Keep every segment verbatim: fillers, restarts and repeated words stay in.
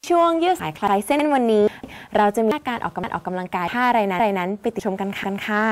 ช่วงยืดสายคลายเส้นวันนี้เราจะมีการออกกำลังออกกำลังกายท่าอะไรนั้นอะไรนั้นไปติดชมกันค่ะ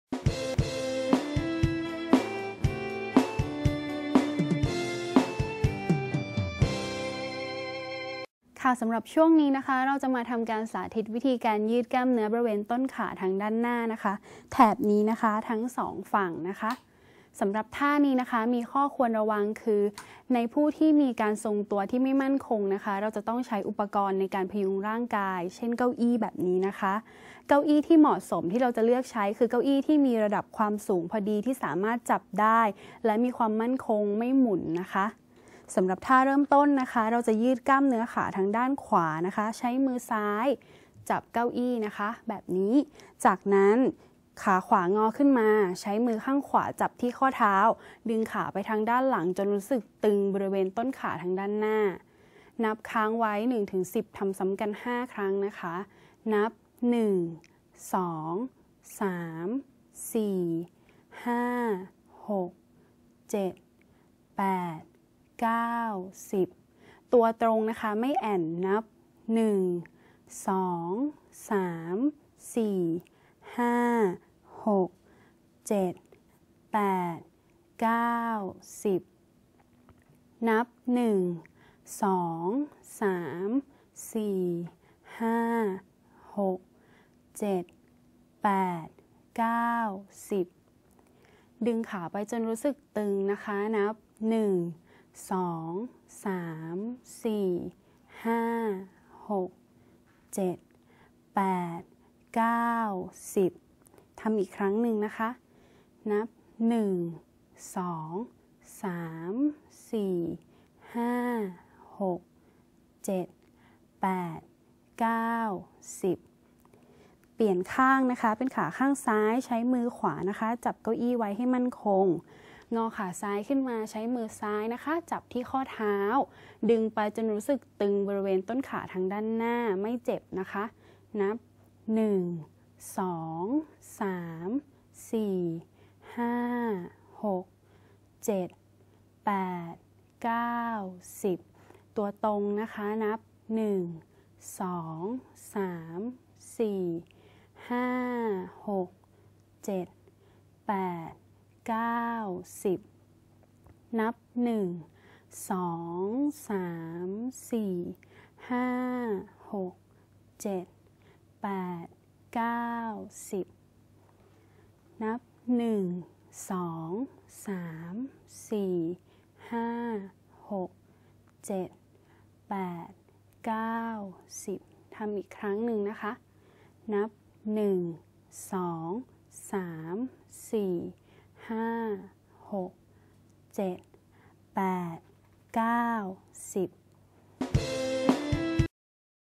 ค่ะสำหรับช่วงนี้นะคะเราจะมาทำการสาธิตวิธีการยืดกล้ามเนื้อบริเวณต้นขาทางด้านหน้านะคะแถบนี้นะคะทั้งสองฝั่งนะคะสำหรับท่านี้นะคะมีข้อควรระวังคือในผู้ที่มีการทรงตัวที่ไม่มั่นคงนะคะเราจะต้องใช้อุปกรณ์ในการพยุงร่างกายเช่นเก้าอี้แบบนี้นะคะเก้าอี้ที่เหมาะสมที่เราจะเลือกใช้คือเก้าอี้ที่มีระดับความสูงพอดีที่สามารถจับได้และมีความมั่นคงไม่หมุนนะคะสำหรับท่าเริ่มต้นนะคะเราจะยืดกล้ามเนื้อขาทางด้านขวานะคะใช้มือซ้ายจับเก้าอี้นะคะแบบนี้จากนั้นขาขวางอขึ้นมาใช้มือข้างขวาจับที่ข้อเท้าดึงขาไปทางด้านหลังจนรู้สึกตึงบริเวณต้นขาทางด้านหน้านับค้างไว้ หนึ่งถึงสิบ ทำซ้ำกันห้าครั้งนะคะนับ หนึ่ง สอง สาม สี่ ห้า หก เจ็ด แปด เก้า สิบตัวตรงนะคะไม่แอนนับ หนึ่ง สอง สาม สี่ ห้า หก เจ็ด แปด เก้า สิบนับ หนึ่ง สอง สาม สี่ ห้า หก เจ็ด แปด เก้า สิบดึงขาไปจนรู้สึกตึงนะคะนับ หนึ่ง สอง สาม สี่ ห้า หก เจ็ด แปด เก้า สิบทำอีกครั้งหนึ่งนะคะนับ หนึ่ง สอง สาม สี่ ห้า หก เจ็ด แปด เก้า สิบเปลี่ยนข้างนะคะเป็นขาข้างซ้ายใช้มือขวานะคะจับเก้าอี้ไว้ให้มั่นคงงอขาซ้ายขึ้นมาใช้มือซ้ายนะคะจับที่ข้อเท้าดึงไปจนรู้สึกตึงบริเวณต้นขาทางด้านหน้าไม่เจ็บนะคะนับ หนึ่ง สอง สาม สี่ ห้า หก เจ็ด แปด เก้า สิบตัวตรงนะคะนับ หนึ่ง สอง สาม สี่ ห้า หก เจ็ด แปด เก้า สิบนับ หนึ่ง สอง สาม สี่ ห้า หก เจ็ด แปด เก้า สิบนับ หนึ่ง สอง สาม สี่ ห้า หก เจ็ด แปด เก้า สิบทำอีกครั้งหนึ่งนะคะนับ หนึ่ง สอง สาม สี่ ห้า หก เจ็ด แปด เก้า สิบ